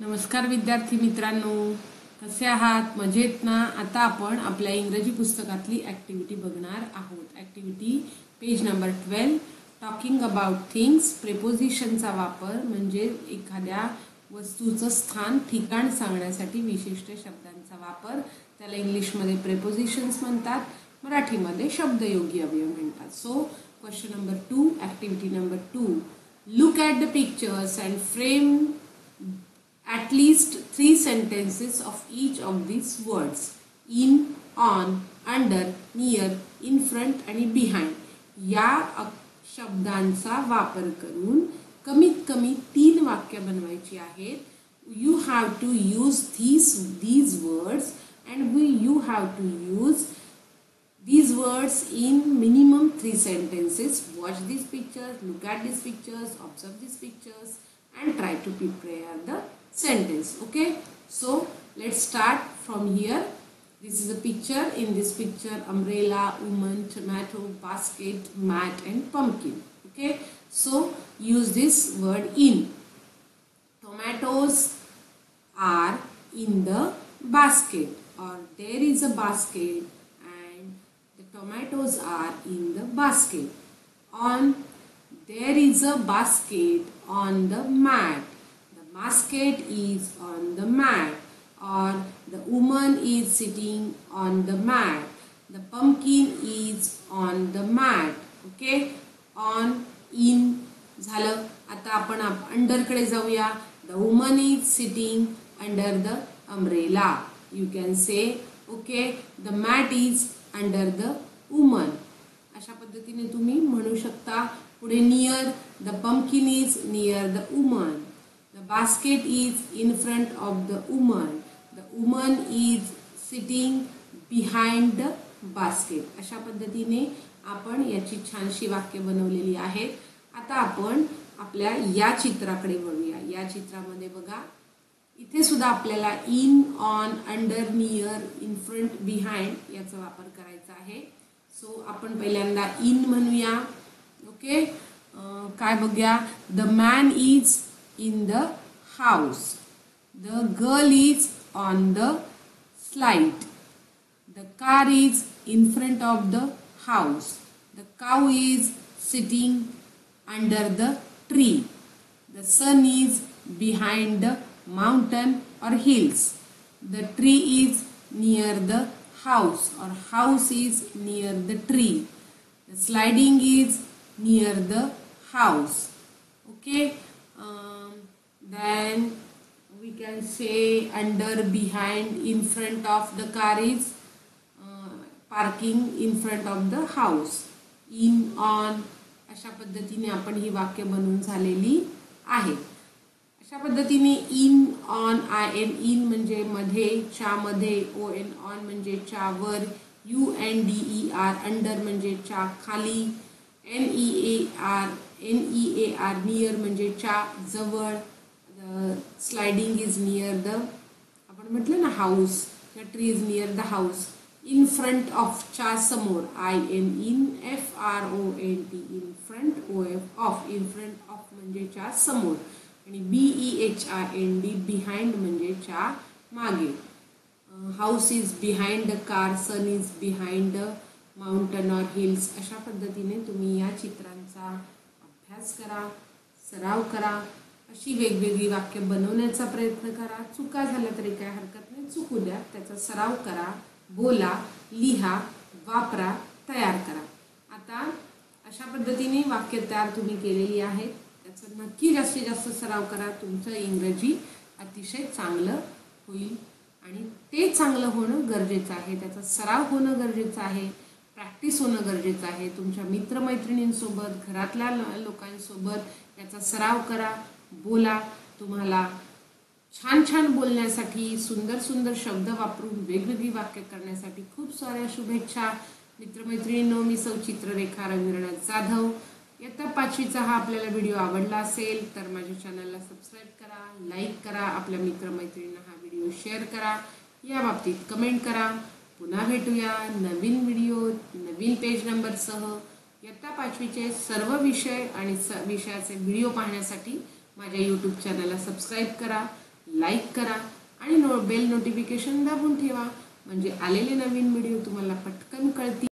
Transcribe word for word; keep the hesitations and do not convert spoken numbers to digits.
नमस्कार विद्यार्थी मित्रांनो, कसे आहात? मजेत ना? आता आपण आपल्या इंग्रजी पुस्तकातली ॲक्टिव्हिटी बघणार आहोत. Activity page number twelve, talking about things. प्रेपोजिशनचा वापर म्हणजे एखाद्या वस्तूचं स्थान, ठिकाण सांगण्यासाठी विशिष्ट शब्दांचा वापर, त्याला इंग्लिशमध्ये प्रेपोजिशन्स म्हणतात, मराठीमध्ये शब्दयोगी अवयव म्हणतात. So question number two, activity number two, look at the pictures and frame at least three sentences of each of these words: in, on, under, near, in front आणि behind. या शब्दांचा वापर करून कमीत कमी तीन वाक्य बनवायची आहेत. You have to use these these words and we you have to use these words in minimum three sentences. Watch these pictures, look at these pictures, observe these pictures and try to prepare the sentence. Okay, so let's start from here. This is a picture. In this picture, umbrella, woman, tomato, basket, mat and pumpkin. Okay, so use this word in. Tomatoes are in the basket, or there is a basket and the tomatoes are in the basket. On, there is a basket on the mat. Basket is on the mat, or the woman is sitting on the mat. The pumpkin is on the mat. Okay, on, in झालं. आता आपण under कडे जाऊया. The woman is sitting under the umbrella. You can say, okay, the mat is under the woman. अशा पद्धतीने तुम्ही म्हणू शकता. पुढे near, the pumpkin is near the woman. The basket is in front of the woman. The woman is sitting behind the basket. अशा पद्धतीने आपण याची छानशी वाक्य बनवलेली आहेत. आता आपण आपल्या या चित्राकडे वळूया. या चित्रामध्ये बघा, इथे सुद्धा आपल्याला in, on, under, near, in front, behind याचा वापर करायचा आहे. सो आपण पहिल्यांदा इन म्हणूया. ओके, काय बघूया? The man is in the house. The girl is on the slide. The car is in front of the house. The cow is sitting under the tree. The sun is behind the mountain or hills. The tree is near the house, or house is near the tree. The sliding is near the house. Okay, um, then we can say under, behind, in front of. The car is uh, parking in front of the house. In, on, अशा पद्धतीने आपण ही वाक्य बनवून झालेली आहेत. अशा पद्धतीने in, on, I N, in म्हणजे मध्ये, च्या मध्ये, ओ एन, ऑन म्हणजे च्या वर, U N D E R, under म्हणजे च्या खाली, N E A R, N E A R, near म्हणजे च्या जवळ, स्लाइडिंग इज नियर द, आपण म्हटलं ना house, the tree is near the house. In front of, च्या समोर, I N, in, F R O N T, in front, O F of, in front of म्हणजे च्या समोर, आणि B E H I N D, behind म्हणजे च्या मागे. House is behind the car, sun is behind the mountain or hills. अशा पद्धतीने तुम्ही या चित्रांचा अभ्यास करा, सराव करा, अशी वेगवेगळी वाक्य बनवण्याचा प्रयत्न करा. चुका झाल्या तरी काय हरकत नाही, चुकू द्या, त्याचा सराव करा, बोला, लिहा, वापरा, तयार करा. आता अशा पद्धतीने वाक्य तयार तुम्ही केलेली आहेत. त्याचा नक्की जास्तीत जास्त सराव करा. तुमचं इंग्रजी अतिशय चांगलं होईल आणि ते चांगलं होणं गरजेचं आहे. त्याचा सराव होणं गरजेचं आहे, प्रॅक्टिस होणं गरजेचं आहे. तुमच्या मित्रमैत्रिणींसोबत, घरातल्या लोकांसोबत याचा सराव करा, बोला. तुम्हाला छान छान बोलण्यासाठी, सुंदर सुंदर शब्द वापरून वेगवेगळी वाक्य करण्यासाठी खूप साऱ्या शुभेच्छा. मित्रमैत्रिणींनो, मी सौ चित्ररेखा रवींद्रनाथ जाधव. इयत्ता पाचवीचा हा आपल्याला व्हिडिओ आवडला असेल तर माझ्या चॅनलला सबस्क्राईब करा, लाईक करा, आपल्या मित्रमैत्रिणींना हा व्हिडिओ शेअर करा, या बाबतीत कमेंट करा. पुन्हा भेटूया नवीन व्हिडिओ, नवीन पेज नंबरसह. इयत्ता पाचवीचे सर्व विषय आणि स विषयाचे व्हिडिओ पाहण्यासाठी माझ्या यूट्यूब चॅनलला सबस्क्राईब करा, लाईक करा आणि नो बेल नोटिफिकेशन दाबून ठेवा, म्हणजे आलेले नवीन व्हिडिओ तुम्हाला पटकन कळतील.